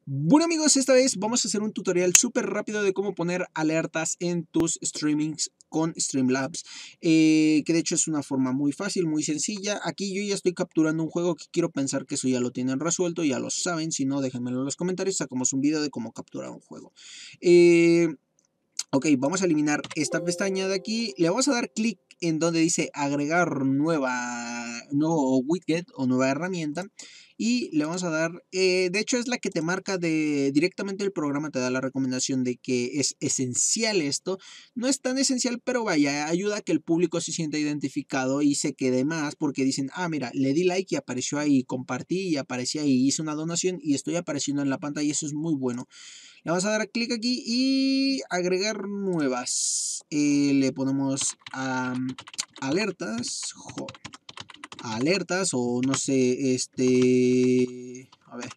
Bueno amigos, esta vez vamos a hacer un tutorial súper rápido de cómo poner alertas en tus streamings con Streamlabs, que de hecho es una forma muy fácil, muy sencilla. Aquí yo ya estoy capturando un juego que quiero pensar que eso ya lo tienen resuelto, ya lo saben. Si no, déjenmelo en los comentarios, sacamos un video de cómo capturar un juego. Ok, vamos a eliminar esta pestaña de aquí. Le vamos a dar clic en donde dice agregar nuevo widget o nueva herramienta. Y le vamos a dar, de hecho es la que te marca directamente el programa, te da la recomendación de que es esencial esto. No es tan esencial, pero vaya, ayuda a que el público se sienta identificado y se quede más, porque dicen, ah, mira, le di like y apareció ahí, compartí y aparecía ahí, hice una donación y estoy apareciendo en la pantalla y eso es muy bueno. Le vamos a dar clic aquí y agregar nuevas. Le ponemos alertas. Alertas o no sé, a ver.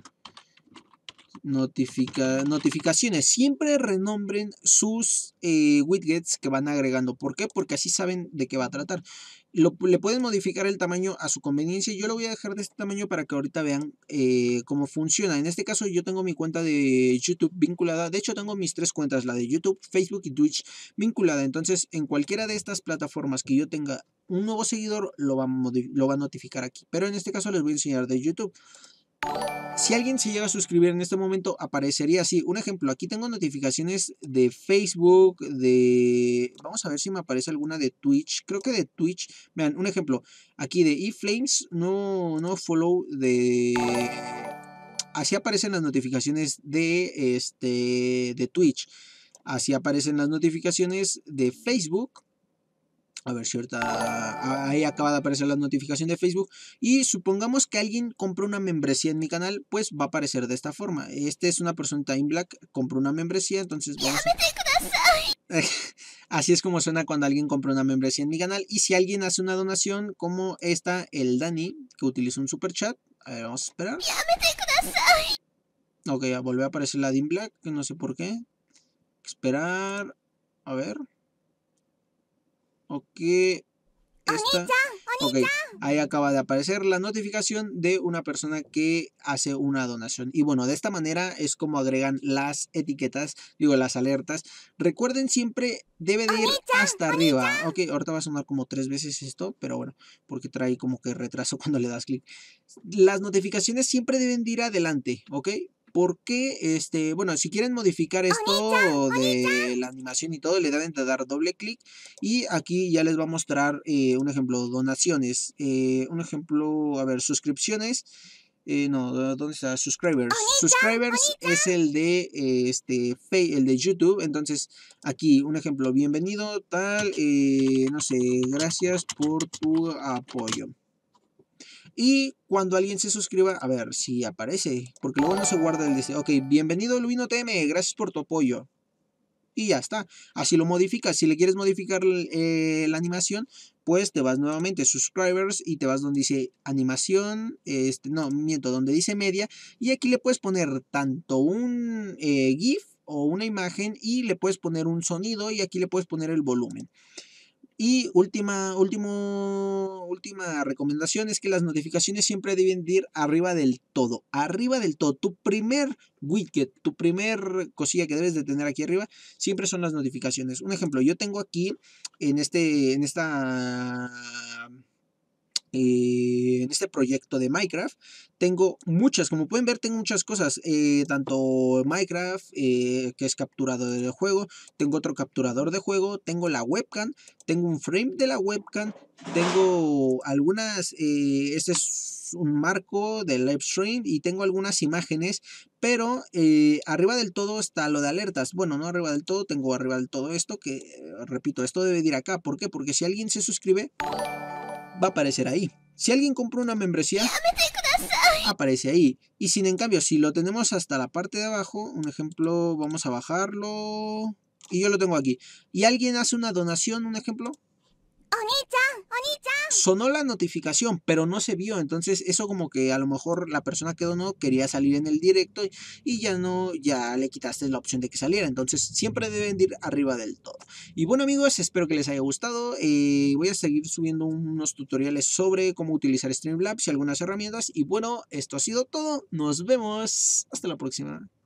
Notificaciones. Siempre renombren sus widgets que van agregando. ¿Por qué? Porque así saben de qué va a tratar. Le pueden modificar el tamaño a su conveniencia. Yo lo voy a dejar de este tamaño para que ahorita vean cómo funciona. En este caso yo tengo mi cuenta de YouTube vinculada. De hecho tengo mis tres cuentas, la de YouTube, Facebook y Twitch vinculada. Entonces en cualquiera de estas plataformas que yo tenga un nuevo seguidor lo va a notificar aquí. Pero en este caso les voy a enseñar de YouTube. Si alguien se llega a suscribir en este momento, aparecería así. Un ejemplo, aquí tengo notificaciones de Facebook, vamos a ver si me aparece alguna de Twitch. Creo que de Twitch. Vean, un ejemplo. Aquí de eFlames, no follow de... Así aparecen las notificaciones de Twitch. Así aparecen las notificaciones de Facebook. A ver si ahorita ahí acaba de aparecer la notificación de Facebook. Y supongamos que alguien compró una membresía en mi canal, pues va a aparecer de esta forma. Este es una persona Time Black, compró una membresía, entonces vamos a... Así es como suena cuando alguien compra una membresía en mi canal. Y si alguien hace una donación como esta, el Dani, que utiliza un super chat. A ver, vamos a esperar. Ok, volvió a aparecer la Dim Black, que no sé por qué. Esperar. A ver. Ok. Esta. Ok, ahí acaba de aparecer la notificación de una persona que hace una donación. Y bueno, de esta manera es como agregan las etiquetas, digo, las alertas. Recuerden, siempre debe de ir hasta arriba. Ok, ahorita va a sonar como 3 veces esto, pero bueno, porque trae como que retraso cuando le das clic. Las notificaciones siempre deben de ir adelante, ¿ok? Porque, bueno, si quieren modificar esto de la animación y todo, le deben de dar doble clic. Y aquí ya les va a mostrar un ejemplo, donaciones. Un ejemplo, a ver, suscripciones. No, ¿dónde está? Subscribers. Subscribers es el de el de YouTube. Entonces, aquí un ejemplo, bienvenido, tal, no sé, gracias por tu apoyo. Y cuando alguien se suscriba, a ver si aparece, porque luego no se guarda el de, ok, bienvenido Luino TM, gracias por tu apoyo. Y ya está, así lo modificas. Si le quieres modificar la animación, pues te vas nuevamente subscribers y te vas donde dice animación, no, miento, donde dice media, y aquí le puedes poner tanto un GIF o una imagen y le puedes poner un sonido y aquí le puedes poner el volumen. Y última recomendación es que las notificaciones siempre deben ir arriba del todo. Arriba del todo. Tu primer widget, tu primer cosilla que debes de tener aquí arriba, siempre son las notificaciones. Un ejemplo, yo tengo aquí en este proyecto de Minecraft, tengo muchas, como pueden ver, tengo muchas cosas, tanto Minecraft, que es capturador de juego, tengo otro capturador de juego, tengo la webcam, tengo un frame de la webcam, tengo algunas, este es un marco del live stream y tengo algunas imágenes, pero arriba del todo está lo de alertas. Bueno, no arriba del todo, tengo arriba del todo esto que, repito, esto debe de ir acá. ¿Por qué? Porque si alguien se suscribe, va a aparecer ahí. Si alguien compró una membresía, aparece ahí. Y sin en cambio, si lo tenemos hasta la parte de abajo, un ejemplo, vamos a bajarlo. Y yo lo tengo aquí. Y alguien hace una donación, un ejemplo. sonó la notificación, pero no se vio. Entonces eso como que a lo mejor la persona que donó quería salir en el directo y ya le quitaste la opción de que saliera. Entonces siempre deben de ir arriba del todo. Y bueno amigos, espero que les haya gustado. Voy a seguir subiendo unos tutoriales sobre cómo utilizar Streamlabs y algunas herramientas. Y bueno, esto ha sido todo. Nos vemos. Hasta la próxima.